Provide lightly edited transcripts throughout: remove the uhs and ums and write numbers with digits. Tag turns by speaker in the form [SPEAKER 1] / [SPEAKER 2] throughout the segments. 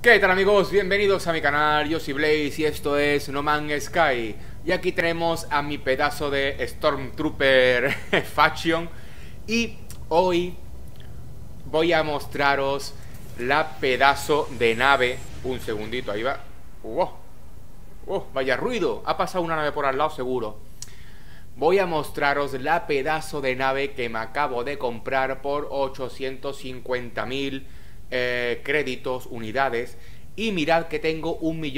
[SPEAKER 1] ¿Qué tal, amigos? Bienvenidos a mi canal, yo soy Blaze y esto es No Man's Sky. Y aquí tenemos a mi pedazo de Stormtrooper Faction. Y hoy voy a mostraros la pedazo de nave. Un segundito, ahí va. Vaya ruido, ha pasado una nave por al lado seguro. Voy a mostraros la pedazo de nave que me acabo de comprar por 850.000 créditos, unidades. Y mirad que tengo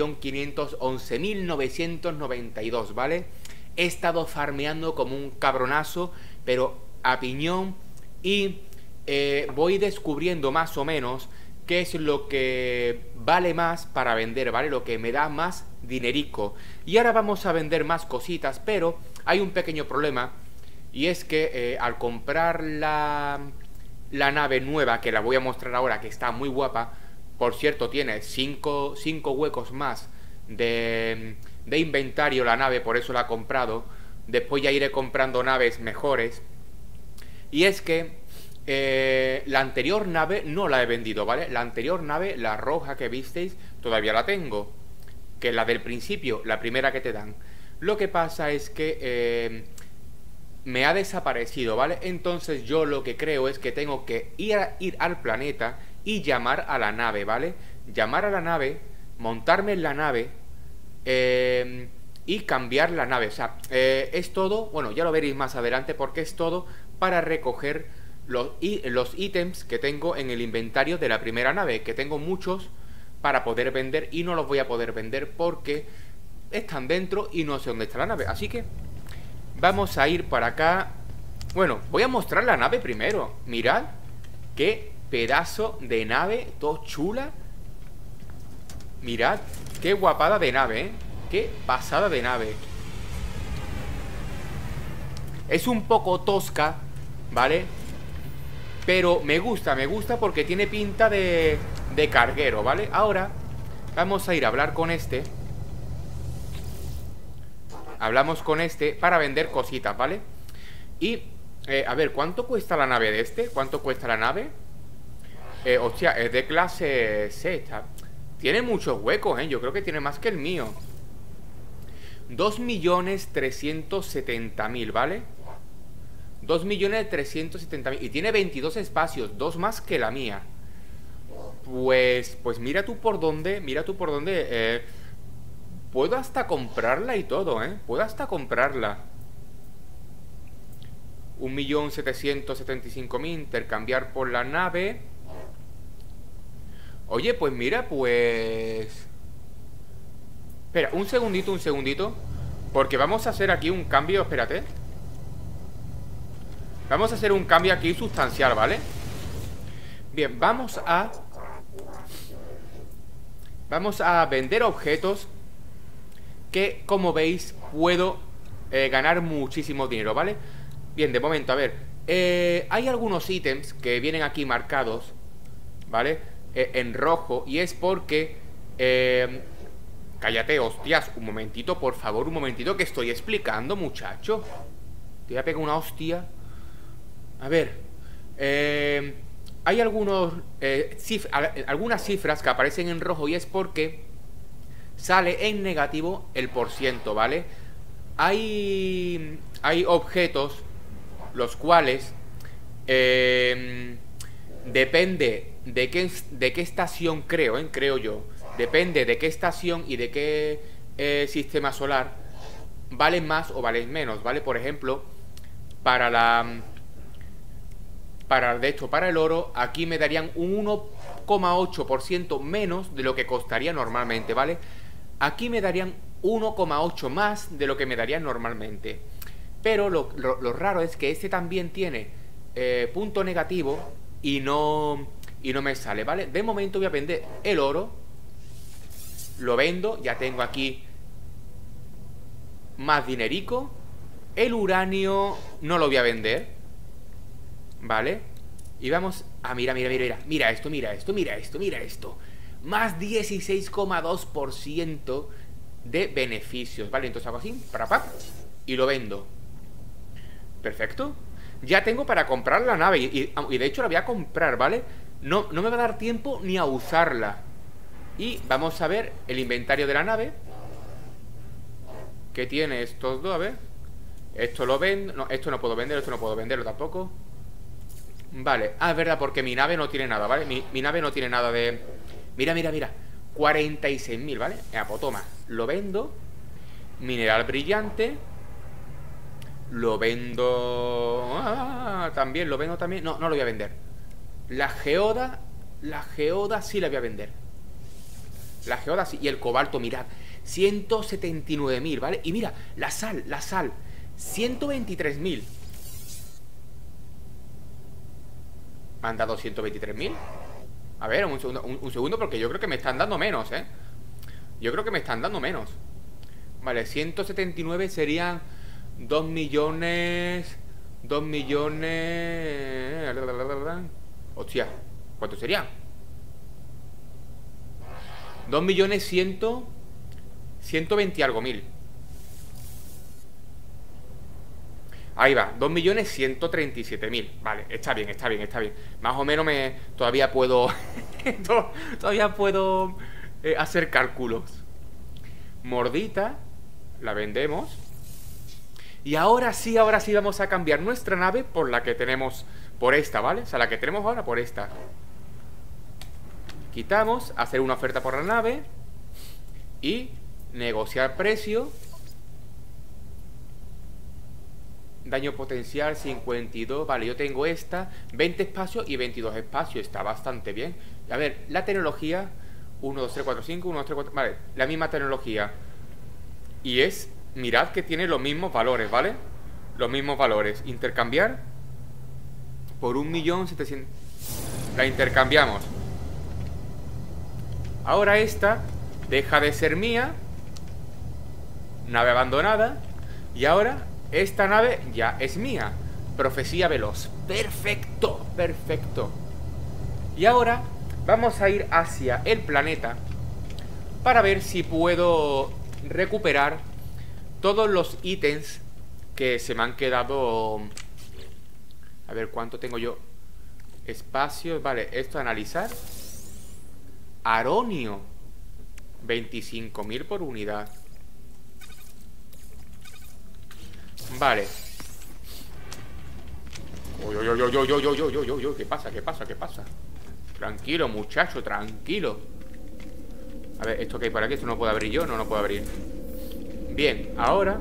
[SPEAKER 1] 1.511.992, ¿vale? He estado farmeando como un cabronazo, pero a piñón. Y voy descubriendo más o menos qué es lo que vale más para vender, ¿vale? Lo que me da más dinerico. Y ahora vamos a vender más cositas, pero hay un pequeño problema. Y es que al comprar la nave nueva, que la voy a mostrar ahora, que está muy guapa. Por cierto, tiene 5 huecos más de inventario la nave, por eso la he comprado. Después ya iré comprando naves mejores. Y es que la anterior nave no la he vendido, ¿vale? La anterior nave, la roja que visteis, todavía la tengo, que es la del principio, la primera que te dan. Lo que pasa es que me ha desaparecido, ¿vale? Entonces yo lo que creo es que tengo que ir al planeta y llamar a la nave, ¿vale? Llamar a la nave, montarme en la nave y cambiar la nave. O sea, es todo, bueno, ya lo veréis más adelante, porque es todo para recoger los ítems que tengo en el inventario de la primera nave, que tengo muchos para poder vender y no los voy a poder vender porque están dentro y no sé dónde está la nave. Así que vamos a ir para acá. Bueno, voy a mostrar la nave primero. Mirad qué pedazo de nave, todo chula. Mirad qué guapada de nave, ¿eh? Qué pasada de nave. Es un poco tosca, ¿vale? Pero me gusta porque tiene pinta de carguero, ¿vale? Ahora vamos a ir a hablar con este. Hablamos con este para vender cositas, ¿vale? Y, a ver, ¿cuánto cuesta la nave de este? ¿Cuánto cuesta la nave? Hostia, es de clase Z. Tiene muchos huecos, ¿eh? Yo creo que tiene más que el mío. 2.370.000, ¿vale? 2.370.000. Y tiene 22 espacios, 2 más que la mía. Pues mira tú por dónde. Mira tú por dónde. Puedo hasta comprarla y todo, ¿eh? Puedo hasta comprarla. 1.775.000. Intercambiar por la nave. Oye, pues mira, pues... Espera, un segundito. Porque vamos a hacer aquí un cambio, espérate. Vamos a hacer un cambio aquí sustancial, ¿vale? Bien, vamos a vender objetos que, como veis, puedo ganar muchísimo dinero, ¿vale? Bien, de momento, a ver, hay algunos ítems que vienen aquí marcados, ¿vale? En rojo, y es porque cállate, hostias, un momentito, por favor, un momentito, que estoy explicando, muchacho. Te voy a pegar una hostia. A ver, hay algunas cifras que aparecen en rojo, y es porque sale en negativo el %, ¿vale? Hay objetos los cuales depende de qué estación creo yo. Depende de qué estación y de qué sistema solar valen más o valen menos, ¿vale? Por ejemplo, para el oro, aquí me darían un 1,8% menos de lo que costaría normalmente, ¿vale? Aquí me darían 1,8 más de lo que me darían normalmente. Pero lo raro es que este también tiene punto negativo y no me sale, ¿vale? De momento voy a vender el oro. Lo vendo, ya tengo aquí más dinerico. El uranio no lo voy a vender, ¿vale? Y vamos a mira esto. Más 16,2% de beneficios, ¿vale? Entonces hago así, y lo vendo. Perfecto. Ya tengo para comprar la nave y de hecho la voy a comprar, ¿vale? No me va a dar tiempo ni a usarla. Y vamos a ver el inventario de la nave. ¿Qué tiene estos dos? A ver. Esto lo vendo. No, esto no puedo vender, esto no puedo venderlo tampoco. Vale, es verdad, porque mi nave no tiene nada, ¿vale? Mi nave no tiene nada de... Mira, mira, mira 46.000, ¿vale? Pues toma, lo vendo. Mineral brillante. Lo vendo... también, lo vendo también. No, no lo voy a vender. La geoda sí la voy a vender. La geoda sí. Y el cobalto, mirad, 179.000, ¿vale? Y mira, la sal 123.000. ¿Me han dado 123.000? A ver, un segundo, porque yo creo que me están dando menos, ¿eh? Yo creo que me están dando menos. Vale, 179 serían 2 millones... 2 millones... Hostia, ¿cuánto serían? 2 millones 120 y algo mil. Ahí va, 2.137.000. Vale, está bien, está bien, está bien. Más o menos todavía puedo todavía puedo hacer cálculos. Mordita, la vendemos. Y ahora sí vamos a cambiar nuestra nave por la que tenemos, por esta, ¿vale? O sea, la que tenemos ahora por esta. Quitamos, hacer una oferta por la nave y negociar precio. Daño potencial 52. Vale, yo tengo esta 20 espacios y 22 espacios. Está bastante bien. A ver, la tecnología 1, 2, 3, 4, 5, 1, 2, 3, 4. Vale, la misma tecnología. Y es, mirad que tiene los mismos valores, ¿vale? Los mismos valores. Intercambiar por 1.700.000. La intercambiamos. Ahora esta deja de ser mía. Nave abandonada. Y ahora esta nave ya es mía. Profecía veloz. Perfecto, perfecto. Y ahora vamos a ir hacia el planeta para ver si puedo recuperar todos los ítems que se me han quedado. A ver cuánto tengo yo. Espacio, vale, esto analizar. Aronio 25.000 por unidad. Vale. ¿Qué pasa? ¿Qué pasa? ¿Qué pasa? Tranquilo, muchacho, tranquilo. A ver, esto que hay por aquí, esto no puedo abrir yo. No, no puedo abrir. Bien, ahora.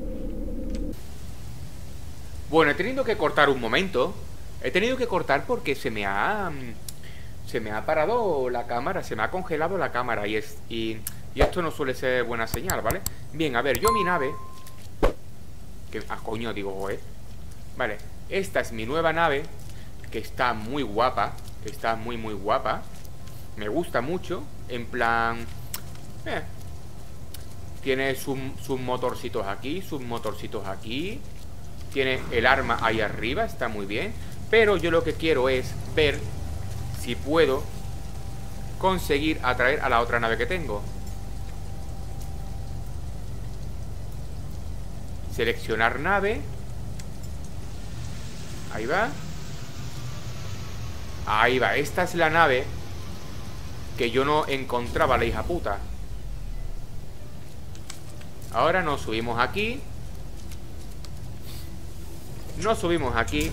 [SPEAKER 1] Bueno, he tenido que cortar un momento. He tenido que cortar porque se me ha parado la cámara. Se me ha congelado la cámara. Y esto no suele ser buena señal, ¿vale? Bien, a ver, yo mi nave coño, digo, vale, esta es mi nueva nave, que está muy guapa. Está muy, muy guapa. Me gusta mucho. En plan, tiene sus motorcitos aquí, sus motorcitos aquí. Tiene el arma ahí arriba, está muy bien. Pero yo lo que quiero es ver si puedo conseguir atraer a la otra nave que tengo. Seleccionar nave. Ahí va. Ahí va, esta es la nave que yo no encontraba, la hija puta. Ahora nos subimos aquí. Nos subimos aquí.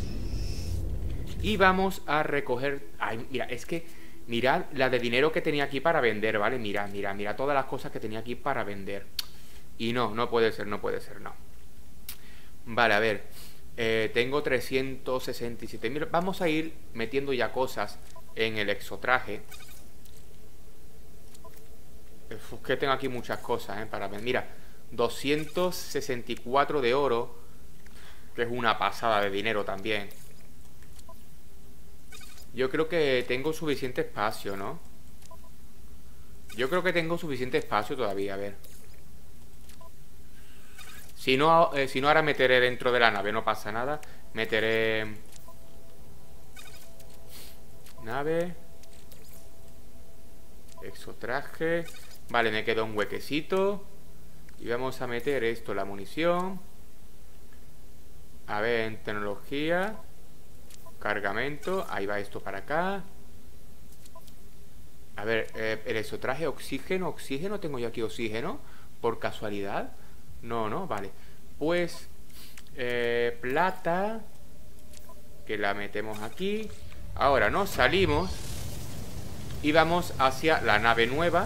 [SPEAKER 1] Y vamos a recoger... Ay, mira, es que... Mirad la de dinero que tenía aquí para vender, ¿vale? Mira, mira, mira todas las cosas que tenía aquí para vender. Y no, no puede ser, no puede ser, no. Vale, a ver. Tengo 367.000. Vamos a ir metiendo ya cosas en el exotraje. Que tengo aquí muchas cosas, para ver. Mira, 264 de oro, que es una pasada de dinero también. Yo creo que tengo suficiente espacio, ¿no? Yo creo que tengo suficiente espacio todavía, a ver. Si no, ahora meteré dentro de la nave, no pasa nada. Meteré... Nave. Exotraje. Vale, me queda un huequecito. Y vamos a meter esto, la munición. A ver, en tecnología. Cargamento. Ahí va esto para acá. A ver, el exotraje, oxígeno. ¿Oxígeno? ¿Tengo yo aquí oxígeno? ¿Por casualidad? No, no, vale. Pues, plata, que la metemos aquí. Ahora nos salimos y vamos hacia la nave nueva.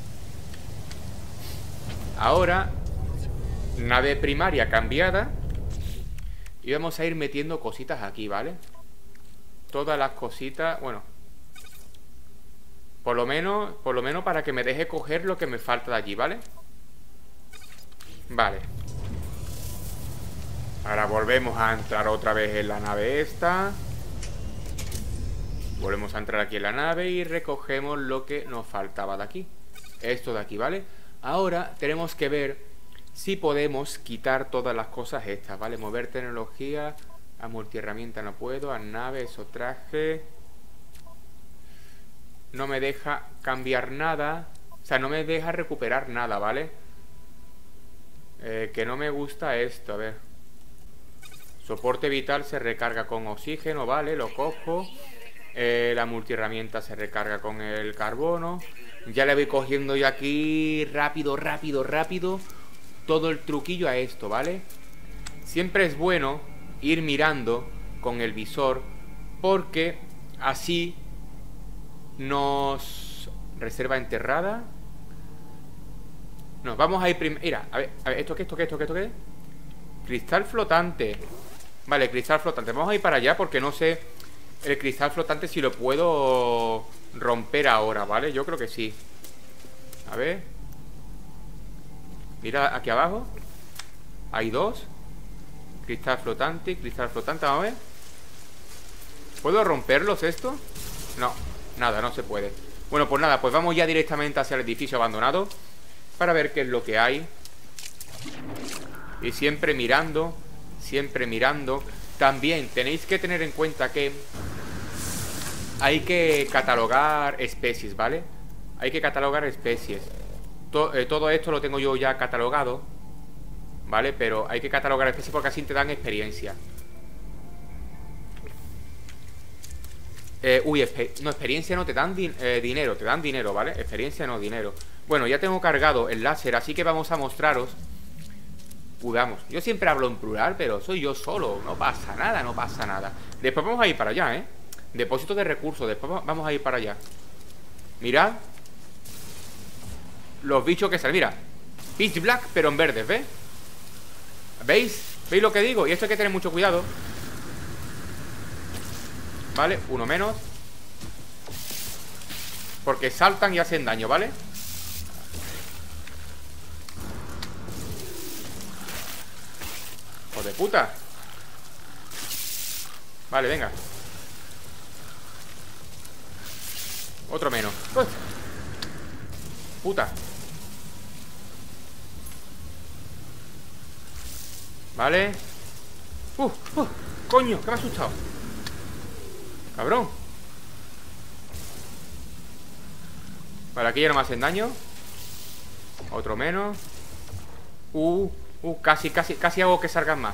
[SPEAKER 1] Ahora, nave primaria cambiada. Y vamos a ir metiendo cositas aquí, ¿vale? Todas las cositas, bueno, por lo menos para que me deje coger lo que me falta de allí, ¿vale? Vale. Ahora volvemos a entrar otra vez en la nave esta. Volvemos a entrar aquí en la nave y recogemos lo que nos faltaba de aquí. Esto de aquí, ¿vale? Ahora tenemos que ver si podemos quitar todas las cosas estas, ¿vale? Mover tecnología, a multiherramienta no puedo, a nave, exotraje. No me deja cambiar nada. O sea, no me deja recuperar nada, ¿vale? Que no me gusta esto, a ver. Soporte vital se recarga con oxígeno, vale, lo cojo. La multiherramienta se recarga con el carbono. Ya le voy cogiendo yo aquí rápido, rápido, rápido todo el truquillo a esto, ¿vale? Siempre es bueno ir mirando con el visor, porque así nos... Reserva enterrada. No, vamos a ir primero. Mira, a ver, ¿esto qué? Cristal flotante. Vale, cristal flotante. Vamos a ir para allá porque no sé el cristal flotante si lo puedo romper ahora, ¿vale? Yo creo que sí. A ver. Mira aquí abajo. Hay dos. Cristal flotante, vamos a ver. ¿Puedo romperlos esto? No, nada, no se puede. Bueno, pues nada, pues vamos ya directamente hacia el edificio abandonado para ver qué es lo que hay. Y siempre mirando. También tenéis que tener en cuenta que hay que catalogar especies, ¿vale? Hay que catalogar especies. Todo esto lo tengo yo ya catalogado, ¿vale? Pero hay que catalogar especies porque así te dan experiencia. No, experiencia no, te dan dinero. Te dan dinero, ¿vale? Experiencia no, dinero. Bueno, ya tengo cargado el láser, así que vamos a mostraros. Vamos, yo siempre hablo en plural, pero soy yo solo. No pasa nada, no pasa nada. Después vamos a ir para allá, ¿eh? Depósito de recursos, después vamos a ir para allá. Mirad los bichos que salen, mira. Pitch black, pero en verde, ¿ves? ¿Veis? ¿Veis lo que digo? Y esto hay que tener mucho cuidado. Vale, uno menos. Porque saltan y hacen daño, ¿vale? ¡Hijo de puta! Vale, venga. Otro menos. ¡Uf! Puta. Vale. Coño, que me ha asustado. Cabrón. Vale, aquí ya no me hacen daño. Otro menos. Casi hago que salgan más.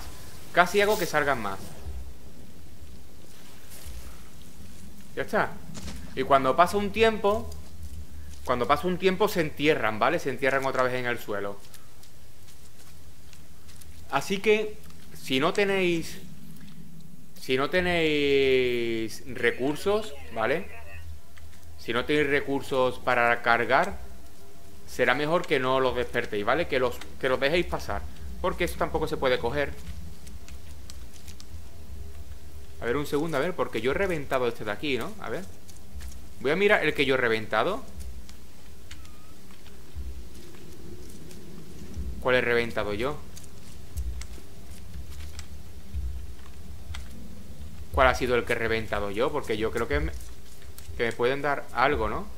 [SPEAKER 1] Ya está. Y cuando pasa un tiempo se entierran, ¿vale? Se entierran otra vez en el suelo. Así que si no tenéis recursos, ¿vale? Si no tenéis recursos para cargar, será mejor que no los despertéis, ¿vale? Que los dejéis pasar, porque eso tampoco se puede coger. A ver, un segundo, a ver, porque yo he reventado este de aquí, ¿no? A ver. Voy a mirar el que yo he reventado. ¿Cuál he reventado yo? ¿Cuál ha sido el que he reventado yo? Porque yo creo que me pueden dar algo, ¿no?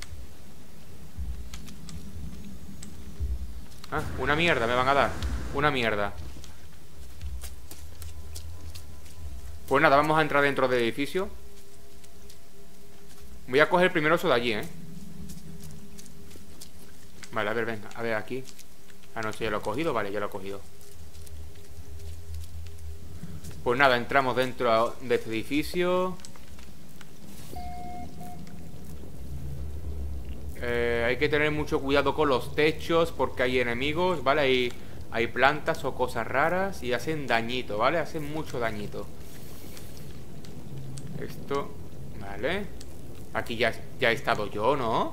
[SPEAKER 1] Ah, una mierda me van a dar. Una mierda. Pues nada, vamos a entrar dentro del edificio. Voy a coger primero eso de allí, ¿eh? Vale, a ver, venga, a ver aquí. Ah, no, sí, ya lo he cogido, vale, ya lo he cogido. Pues nada, entramos dentro de este edificio. Hay que tener mucho cuidado con los techos porque hay enemigos, ¿vale? Hay plantas o cosas raras y hacen dañito, ¿vale? Hacen mucho dañito. Esto, ¿vale? Aquí ya he estado yo, ¿no?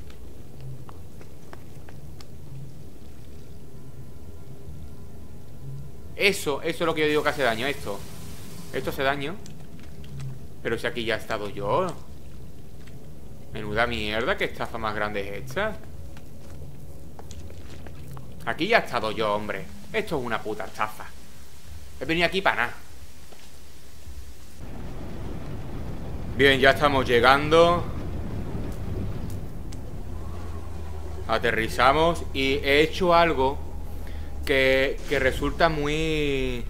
[SPEAKER 1] Eso es lo que yo digo que hace daño, esto. Esto hace daño. Pero si aquí ya he estado yo. Menuda mierda, qué estafa más grande es esta. Aquí ya he estado yo, hombre. Esto es una puta estafa. He venido aquí para nada. Bien, ya estamos llegando. Aterrizamos y he hecho algo que resulta muy...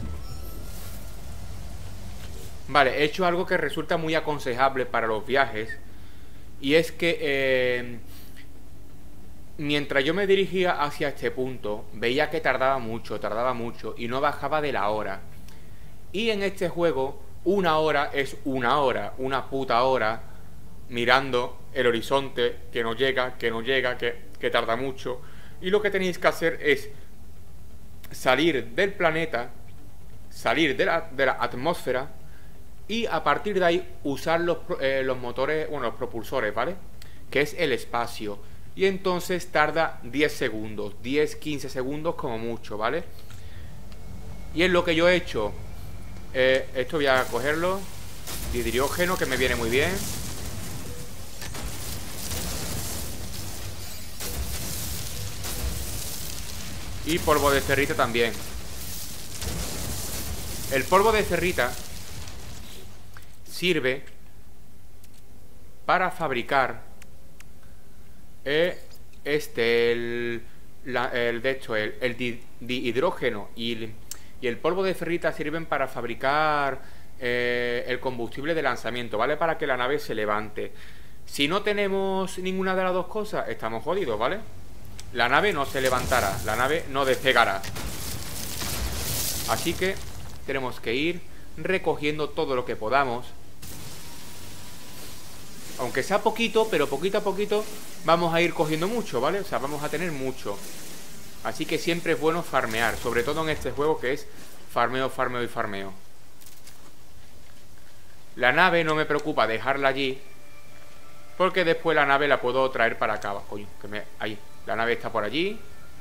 [SPEAKER 1] Vale, he hecho algo que resulta muy aconsejable para los viajes. Y es que mientras yo me dirigía hacia este punto, veía que tardaba mucho y no bajaba de la hora. Y en este juego, una hora es una puta hora, mirando el horizonte, que no llega, que tarda mucho. Y lo que tenéis que hacer es salir del planeta, salir de la atmósfera, y a partir de ahí usar los motores, bueno, los propulsores, ¿vale? Que es el espacio. Y entonces tarda 10 segundos, 10-15 segundos como mucho, ¿vale? Y es lo que yo he hecho. Esto voy a cogerlo. Hidrógeno, que me viene muy bien. Y polvo de ferrita también. El polvo de ferrita sirve para fabricar el dihidrógeno y el polvo de ferrita sirven para fabricar el combustible de lanzamiento, ¿vale? Para que la nave se levante. Si no tenemos ninguna de las dos cosas, estamos jodidos, ¿vale? La nave no se levantará, la nave no despegará. Así que tenemos que ir recogiendo todo lo que podamos. Aunque sea poquito, pero poquito a poquito vamos a ir cogiendo mucho, ¿vale? O sea, vamos a tener mucho. Así que siempre es bueno farmear, sobre todo en este juego que es farmeo, farmeo y farmeo. La nave no me preocupa dejarla allí, porque después la nave la puedo traer para acá. Coño, ahí, la nave está por allí.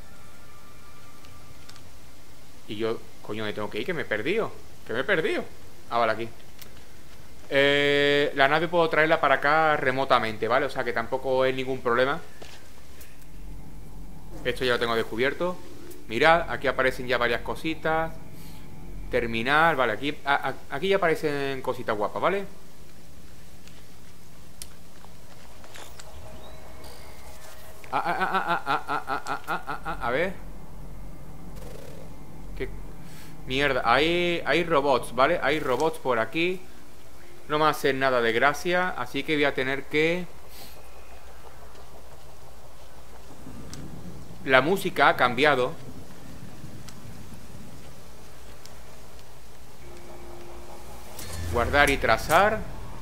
[SPEAKER 1] Y yo, coño, me tengo que ir, que me he perdido. Ah, vale, aquí. La nave puedo traerla para acá remotamente, ¿vale? O sea que tampoco es ningún problema. Esto ya lo tengo descubierto. Mirad, aquí aparecen ya varias cositas. Terminal, vale, aquí ya aparecen cositas guapas, ¿vale? A ver. ¿Qué? Mierda, hay robots, ¿vale? Hay robots por aquí. No me hacen nada de gracia, así que voy a tener que... La música ha cambiado. Guardar y trazar.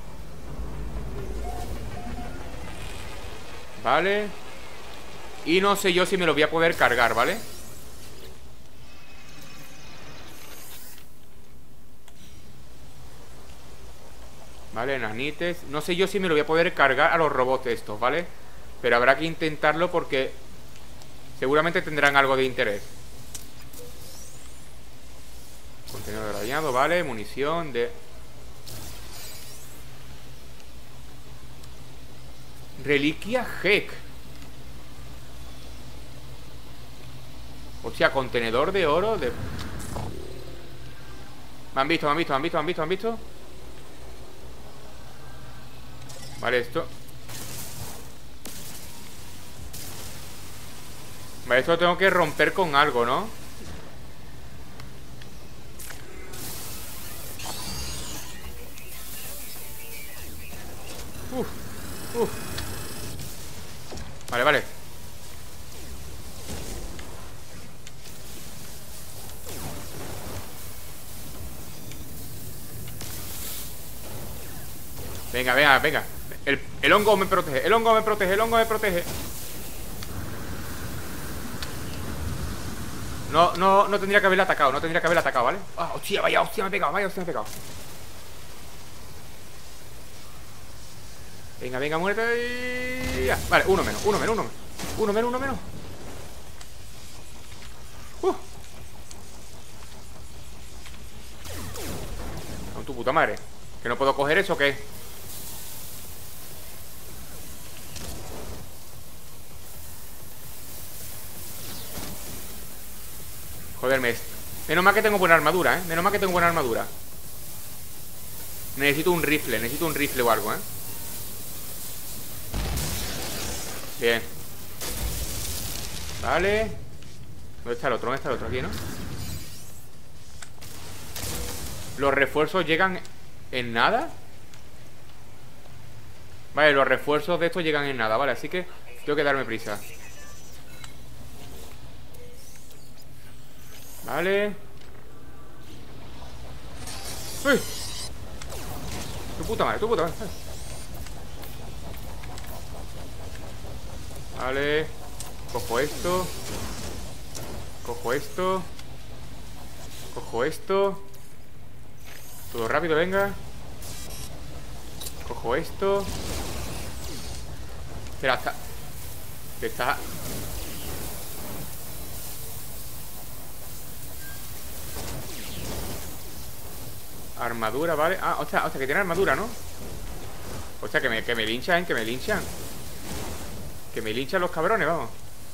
[SPEAKER 1] Vale. Y no sé yo si me lo voy a poder cargar, ¿vale? Vale, nanites. No sé yo si me lo voy a poder cargar a los robots estos, ¿vale? Pero habrá que intentarlo porque seguramente tendrán algo de interés. Contenedor dañado, vale. Munición de... Reliquia Heck. O sea, contenedor de oro de... Me han visto. Vale, esto... Vale, esto lo tengo que romper con algo, ¿no? Uf. Vale. Venga. El hongo me protege, el hongo me protege, el hongo me protege. No tendría que haberle atacado, no tendría que haberle atacado, ¿vale? Ah, hostia, vaya hostia me he pegado, vaya hostia me he pegado. Venga, venga, muerte. Ya. Vale, uno menos, uno menos, uno menos. Uno menos, uno menos. Con tu puta madre. ¿Que no puedo coger eso o qué? Joderme. Menos mal que tengo buena armadura, ¿eh? Menos mal que tengo buena armadura. Necesito un rifle o algo, ¿eh? Bien. Vale. ¿Dónde está el otro? ¿Dónde está el otro? Aquí, ¿no? ¿Los refuerzos llegan en nada? Vale, los refuerzos de estos llegan en nada, vale, así que tengo que darme prisa. Vale. ¡Uy! Tu puta madre, tu puta madre. Vale. Cojo esto. Cojo esto. Cojo esto. Todo rápido, venga. Cojo esto. Espera, está. Está. Armadura, vale. Ah, hostia, que tiene armadura, ¿no? Hostia, que me linchan, que me linchan. Que me linchan los cabrones, vamos.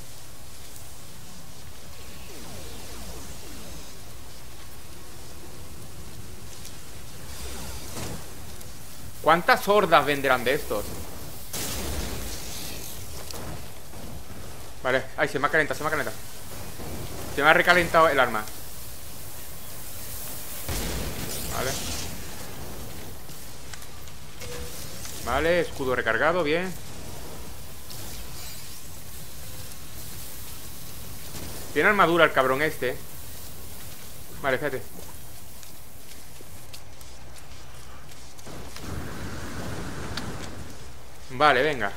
[SPEAKER 1] ¿Cuántas hordas venderán de estos? Vale, ay, se me ha calentado, se me ha calentado. Se me ha recalentado el arma. Vale. Vale, escudo recargado, bien. Tiene armadura el cabrón este. Vale, fíjate. Vale, venga.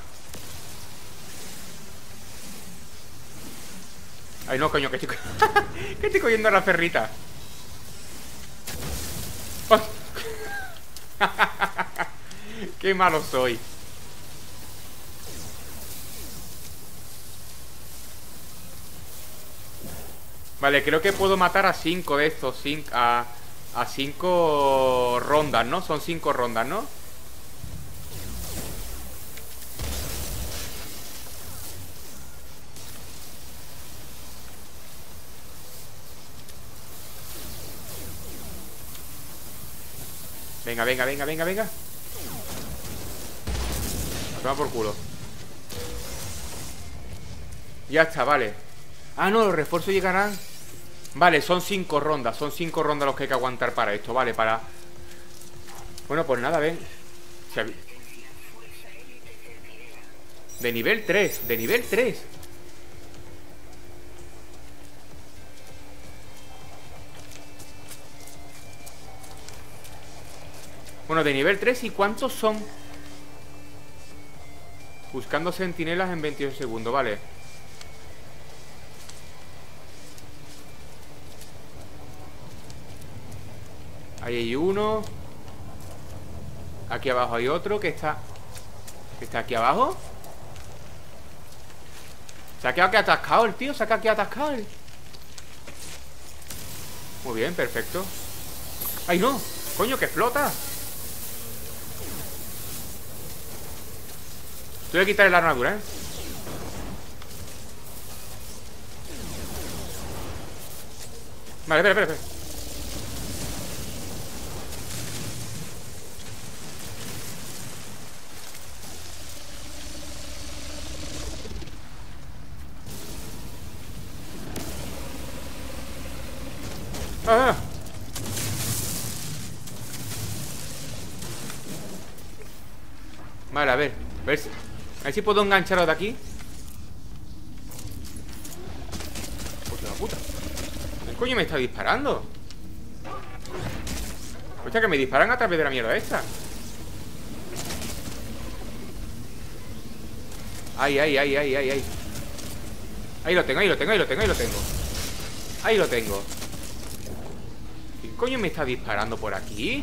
[SPEAKER 1] Ay, no, coño, que estoy que estoy cogiendo la ferrita. ¡Oh! Qué malo soy. Vale, creo que puedo matar a 5 de estos. A 5 rondas, ¿no? Son 5 rondas, ¿no? Venga, venga, venga, venga, venga. Toma por culo. Ya está, vale. Ah, no, los refuerzos llegarán. Vale, son 5 rondas. Son 5 rondas los que hay que aguantar para esto. Vale, para... Bueno, pues nada, ven. De nivel 3. De nivel 3. Bueno, de nivel 3. ¿Y cuántos son? Buscando centinelas en 28 segundos, vale. Ahí hay uno. Aquí abajo hay otro que está... ¿Está aquí abajo? Se ha quedado aquí atascado el tío. Se ha quedado aquí atascado el... Muy bien, perfecto. ¡Ay, no! ¡Coño, que explota! Te voy a quitar la armadura, ¿eh? Vale, espera, espera, espera. Ah. Vale, a ver si puedo engancharos de aquí. Pues la puta. ¿Qué coño me está disparando? Hostia, que me disparan a través de la mierda esta. Ahí, ahí, ahí, ahí, ahí, ahí. Ahí lo tengo, ahí lo tengo, ahí lo tengo, ahí lo tengo. Ahí lo tengo. ¿Quién coño me está disparando por aquí?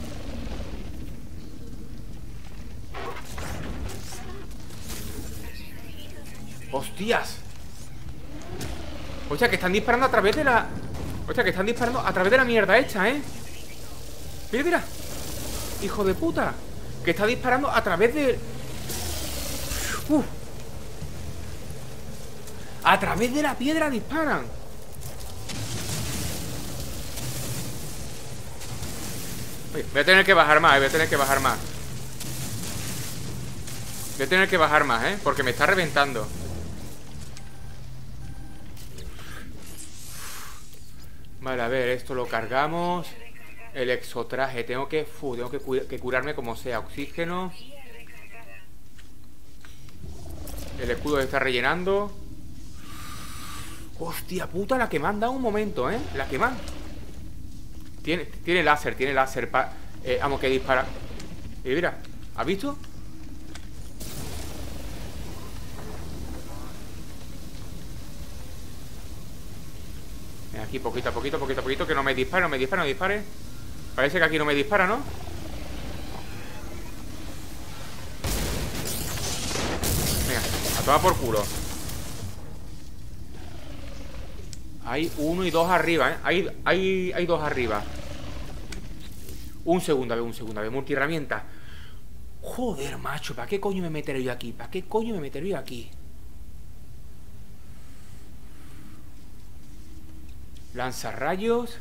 [SPEAKER 1] ¡Hostias! Hostia, que están disparando a través de la... Hostia, que están disparando a través de la mierda esta, ¿eh? Mira, mira. Hijo de puta. Que está disparando a través de... A través de la piedra disparan. Oye, voy a tener que bajar más, voy a tener que bajar más. Voy a tener que bajar más, porque me está reventando. Vale, a ver, esto lo cargamos. El exotraje, tengo que curarme como sea. Oxígeno. El escudo se está rellenando. Hostia puta, la que me han dado un momento, la que me han... Tiene láser vamos, que dispara. Y mira, ¿has visto? Aquí poquito a poquito, que no me dispare, no me dispare, no dispare. Parece que aquí no me dispara, ¿no? Venga, a tomar por culo. Hay uno y dos arriba, hay dos arriba. Un segundo, a ver, multiherramienta. Joder, macho, ¿para qué coño me meteré yo aquí? ¿Para qué coño me meteré yo aquí? Lanzarrayos.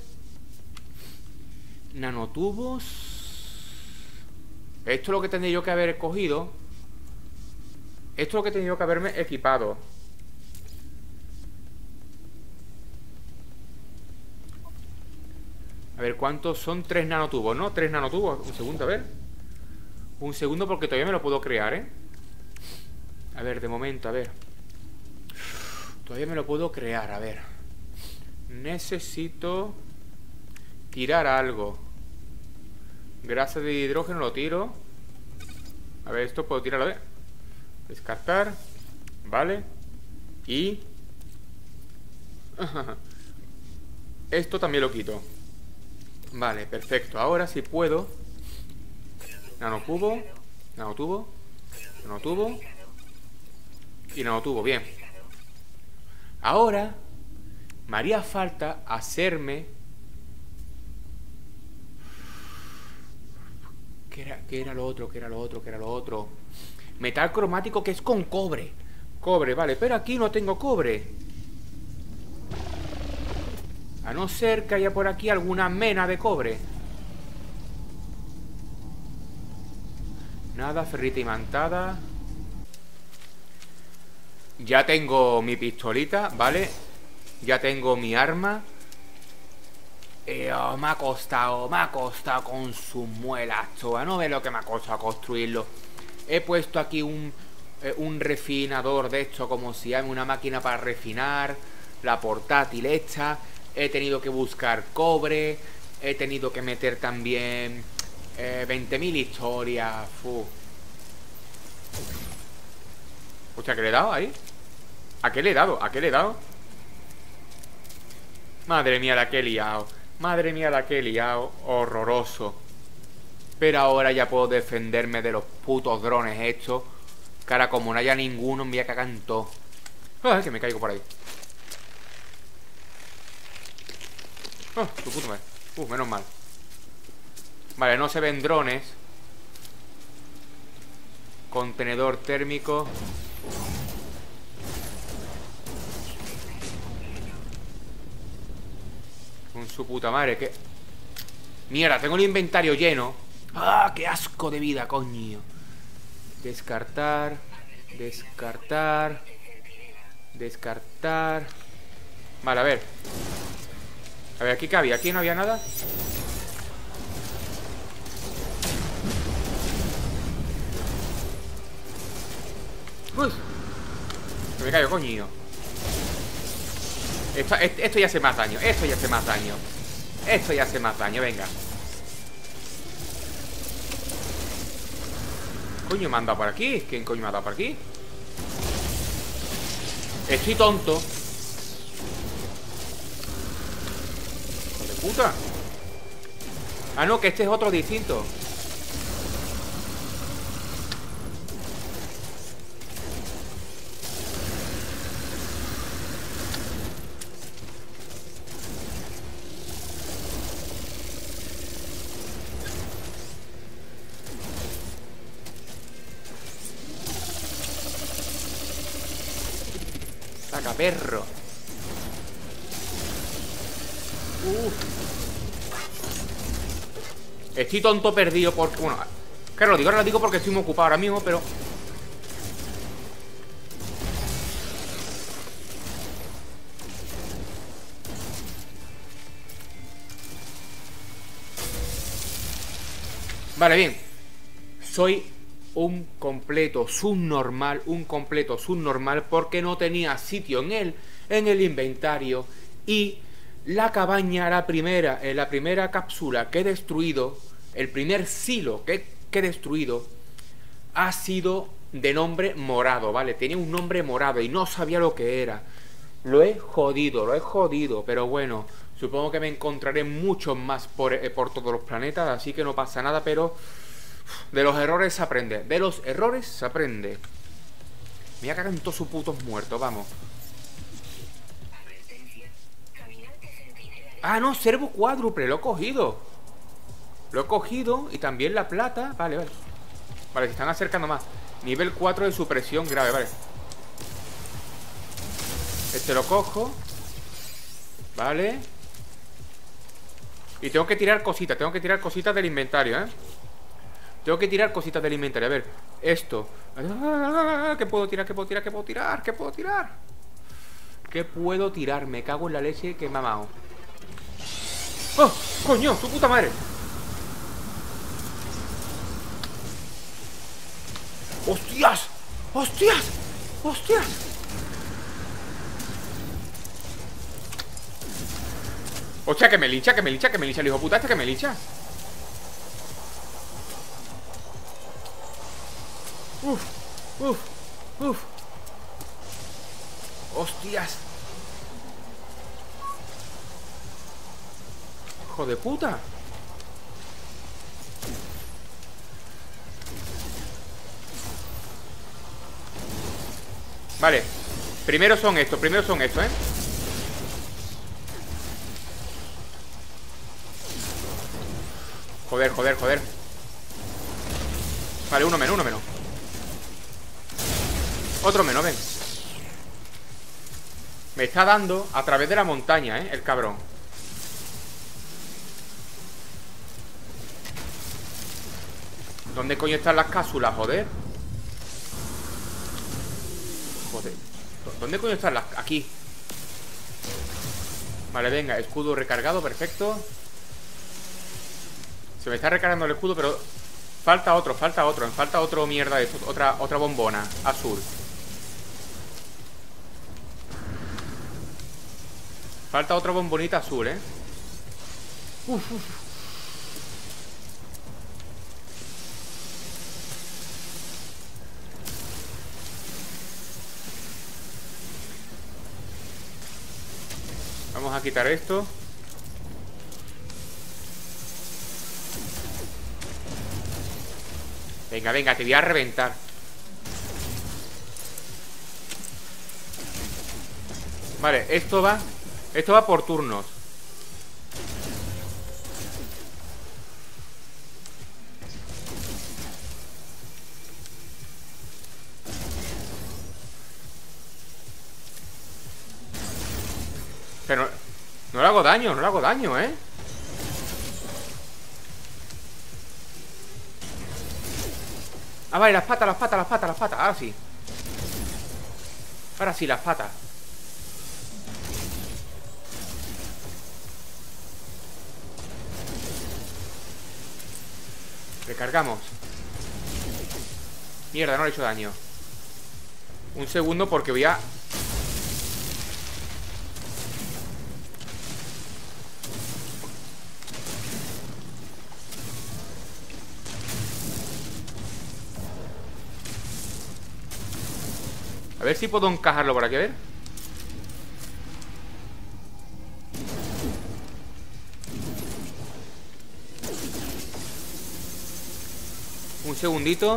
[SPEAKER 1] Nanotubos. Esto es lo que tendría yo que haber escogido. Esto es lo que tendría yo que haberme equipado. A ver, ¿cuántos son? 3 nanotubos, ¿no? 3 nanotubos. Un segundo, a ver. Un segundo porque todavía me lo puedo crear, A ver, de momento, a ver. Todavía me lo puedo crear, a ver. Necesito tirar algo. Grasa de hidrógeno lo tiro. A ver, esto puedo tirarlo, a ver. Descartar. Vale. Y... esto también lo quito. Vale, perfecto. Ahora sí puedo. Nanocubo. Nanotubo. Nanotubo. Y nanotubo, bien. Ahora me haría falta hacerme... ¿Qué era lo otro? ¿Qué era lo otro? ¿Qué era lo otro? Metal cromático, que es con cobre. Cobre, vale, pero aquí no tengo cobre. A no ser que haya por aquí alguna mena de cobre. Nada, ferrita imantada. Ya tengo mi pistolita, ¿vale? Ya tengo mi arma. Me ha costado con sus muelas, toa. No ve lo que me ha costado construirlo. He puesto aquí un refinador de esto, como si hay una máquina para refinar. La portátil esta. He tenido que buscar cobre. He tenido que meter también 20.000 historias. Hostia, ¿qué le he dado ahí? ¿A qué le he dado? ¿A qué le he dado? Madre mía, la que he liado. Madre mía, la que he liado. Horroroso. Pero ahora ya puedo defenderme de los putos drones estos. Que ahora como no haya ninguno, me voy a cagar en todo. Ay, que me caigo por ahí. Oh, tu puta madre. Menos mal. Vale, no se ven drones. Contenedor térmico. Con su puta madre, que... Mierda, tengo el inventario lleno. ¡Ah, qué asco de vida, coño! Descartar. Descartar. Descartar. Vale, a ver. A ver, ¿aquí qué había? ¿Aquí no había nada? ¡Uy! Que me caigo, coño. Esto ya hace más daño. Esto ya hace más daño. Esto ya hace más daño, venga. ¿Coño me han dado por aquí? ¿Quién coño me ha dado por aquí? Estoy tonto. ¡Hijo de puta! Ah, no, que este es otro distinto. Saca perro. Estoy tonto perdido porque... Bueno, claro, ahora lo digo porque estoy muy ocupado ahora mismo, pero... Vale, bien. Soy un completo subnormal porque no tenía sitio en el inventario. Y la cabaña, la primera cápsula que he destruido, el primer silo que he destruido, ha sido de nombre morado, ¿vale? Tenía un nombre morado y no sabía lo que era. Lo he jodido, pero bueno, supongo que me encontraré muchos más por todos los planetas, así que no pasa nada, pero de los errores se aprende. De los errores se aprende. Me voy a cagar en todos sus putos muertos, vamos. Ah, no, servo cuádruple, lo he cogido. Lo he cogido y también la plata. Vale, vale. Vale, se están acercando más. Nivel 4 de supresión grave, vale. Este lo cojo. Vale. Y tengo que tirar cositas. Tengo que tirar cositas del inventario, ¿eh? Tengo que tirar cositas del inventario. A ver, esto. ¿Qué puedo tirar? ¿Qué puedo tirar? ¿Qué puedo tirar? ¿Qué puedo tirar? ¿Qué puedo tirar? Me cago en la leche que me ha mamado. ¡Oh! ¡Coño! ¡Su puta madre! ¡Hostias! ¡Hostias! ¡Hostias! ¡Hostia, que me lincha, el hijo puta este que me lincha! ¡Uf! ¡Hostias! ¡Hijo de puta! Vale. Primero son estos, ¿eh? Joder. Vale, uno menos. Otro menos, ven. Me está dando a través de la montaña, el cabrón. ¿Dónde coño están las cápsulas, joder? ¿Dónde coño están las...? Aquí. Vale, venga, escudo recargado, perfecto. Se me está recargando el escudo, pero... Falta otro, me falta otro mierda de esto. Otra bombona azul. Falta otra bombonita azul, Uf. Vamos a quitar esto. Venga, te voy a reventar. Vale, esto va por turnos. Pero no le hago daño, Ah, vale, las patas. Ahora sí. Las patas. Recargamos. Mierda, no le he hecho daño. Un segundo porque voy a... A ver si puedo encajarlo por aquí, a ver. segundito.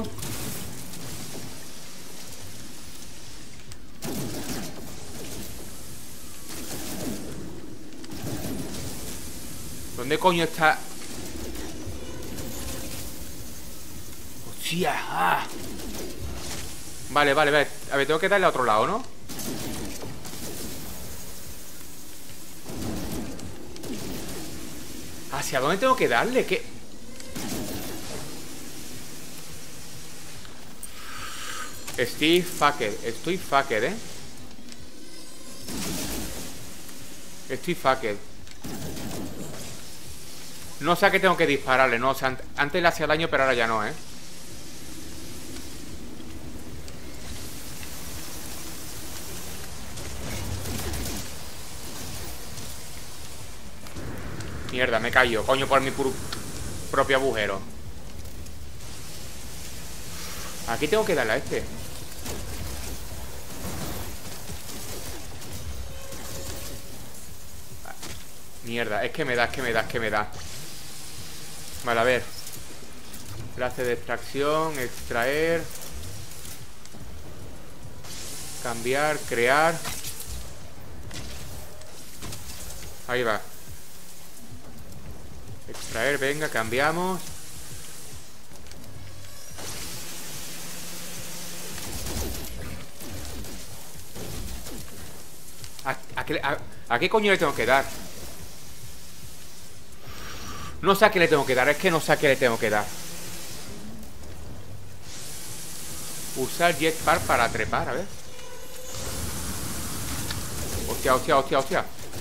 [SPEAKER 1] ¿Dónde coño está? ¡Hostia! ¡Ah! Vale, vale, vale. A ver, tengo que darle a otro lado, ¿no? ¿Hacia dónde tengo que darle? ¿Qué? Estoy fucked, ¿eh? Estoy fucked. No sé a qué tengo que dispararle, ¿no? O sea, antes le hacía daño, pero ahora ya no, ¿eh? Mierda, me callo, coño, por mi propio agujero. Aquí tengo que darle a este. Mierda, es que me da. Vale, a ver. Enlace de extracción, extraer. Cambiar, crear. Ahí va. Extraer, venga, cambiamos. ¿A qué coño le tengo que dar? No sé a qué le tengo que dar, es que no sé a qué le tengo que dar. Usar jetpack para trepar, a ver. Hostia, hostia, hostia, hostia.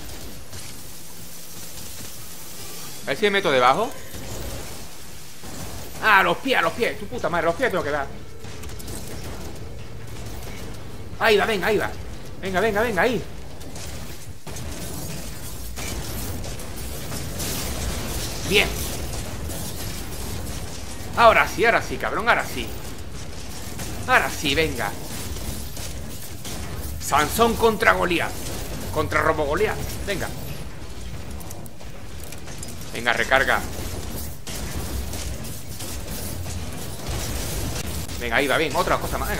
[SPEAKER 1] A ver si me meto debajo. Ah, a los pies, tu puta madre, los pies tengo que dar. Ahí va, venga, ahí va. Venga, venga, venga, ahí. Bien. Ahora sí, cabrón, ahora sí. Ahora sí, venga. Sansón contra Goliat. Contra Robo Goliat. Venga. Venga, recarga. Venga, ahí va bien, otra cosa más, venga.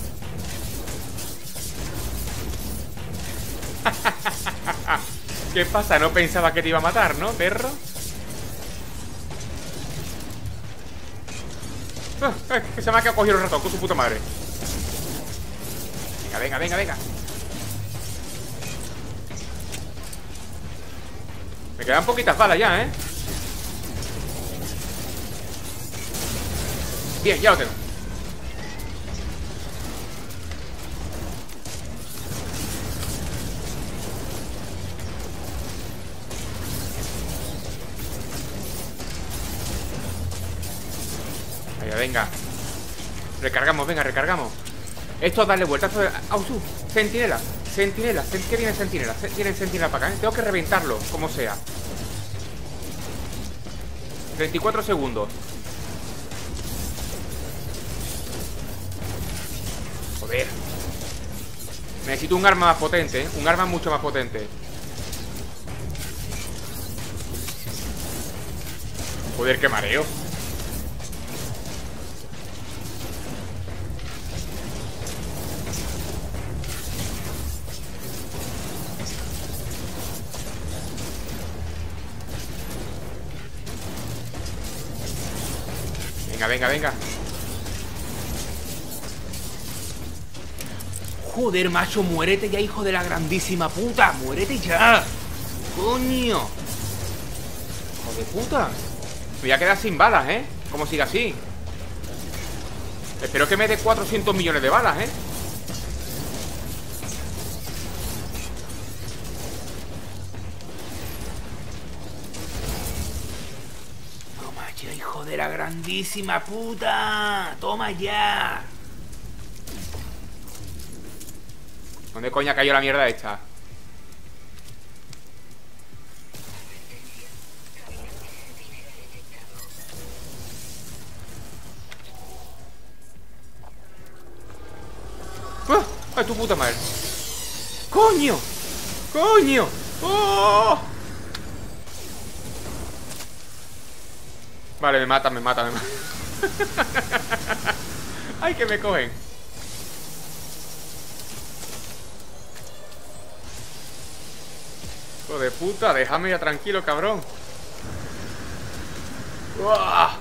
[SPEAKER 1] ¿Qué pasa? No pensaba que te iba a matar, ¿no, perro? Que se me ha quedado cogido el ratón con su puta madre. Venga, venga, venga, venga. Me quedan poquitas balas ya, ¿eh? Bien, ya lo tengo. Venga. Recargamos, venga, recargamos. Esto es darle vueltas. Ausu, sentinela. Sentinela, que viene sentinela. Viene sentinela para acá, ¿eh? Tengo que reventarlo, como sea. 34 segundos. Joder. Necesito un arma más potente, ¿eh? Un arma mucho más potente. Joder, qué mareo. Venga, venga, venga. Joder, macho, muérete ya, hijo de la grandísima puta. Muérete ya. Coño. Hijo de puta. Me voy a quedar sin balas, ¿eh? Como siga así. Espero que me dé 400 millones de balas, ¿eh? Toma ya, hijo de la grandísima puta. Toma ya. ¿Dónde coña cayó la mierda esta? ¡Ah! ¡Ay, tu puta madre! ¡Coño! ¡Coño! ¡Oh! Vale, me mata, me mata, me mata. ¡Ay, que me cogen! Hijo de puta, déjame ya tranquilo, cabrón. ¡Uah!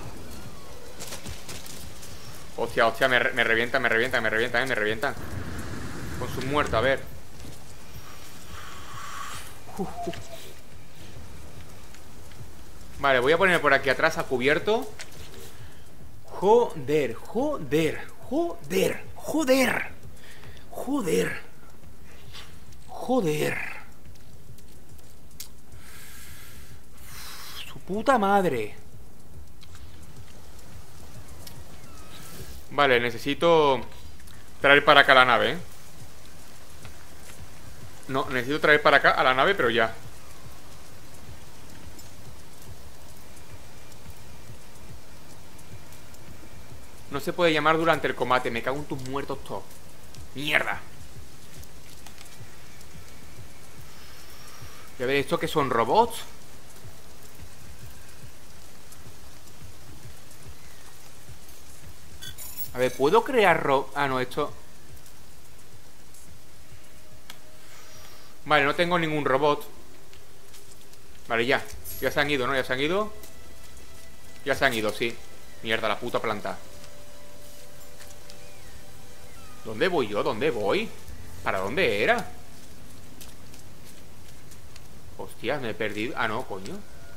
[SPEAKER 1] Hostia, hostia, me revientan, me revientan, me revientan, me revientan. Con su muerto, a ver. Vale, voy a poner por aquí atrás a cubierto. Joder, joder, joder, joder. Joder. Joder. Su puta madre. Vale, necesito traer para acá la nave, ¿eh? No, necesito traer para acá a la nave, pero ya. No se puede llamar durante el combate. Me cago en tus muertos todos. Mierda. Y a ver, ¿esto qué son? ¿Robots? A ver, ¿puedo crear Ah, no, esto... Vale, no tengo ningún robot. Vale, ya. Ya se han ido, ¿no? Ya se han ido. Ya se han ido, sí. Mierda, la puta planta. ¿Dónde voy yo? ¿Dónde voy? ¿Para dónde era? Hostias, me he perdido. Ah, no, coño.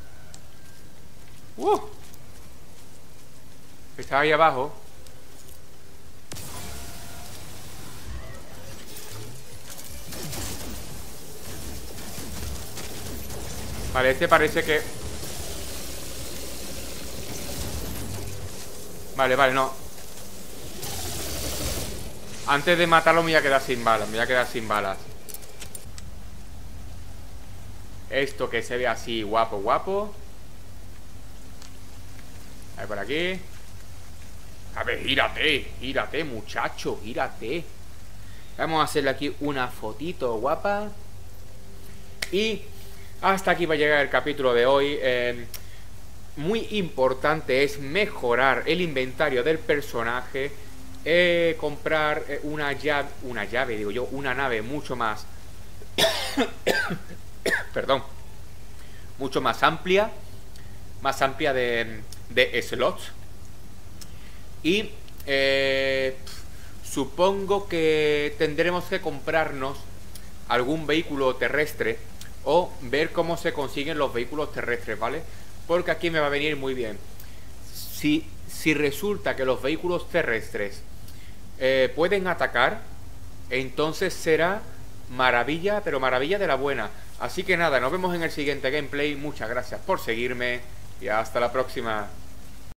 [SPEAKER 1] Estaba ahí abajo. Vale, este parece que... Vale, vale, no. Antes de matarlo me voy a quedar sin balas. Me voy a quedar sin balas. Esto que se ve así guapo, guapo. A ver, por aquí. A ver, gírate. Gírate, muchacho, gírate. Vamos a hacerle aquí una fotito guapa. Y hasta aquí va a llegar el capítulo de hoy. Muy importante es mejorar el inventario del personaje. Comprar una llave, digo yo, una nave mucho más perdón, mucho más amplia de slots. Y supongo que tendremos que comprarnos algún vehículo terrestre o ver cómo se consiguen los vehículos terrestres, ¿vale? Porque aquí me va a venir muy bien. Si resulta que los vehículos terrestres pueden atacar, entonces será maravilla, pero maravilla de la buena. Así que nada, nos vemos en el siguiente gameplay. Muchas gracias por seguirme y hasta la próxima.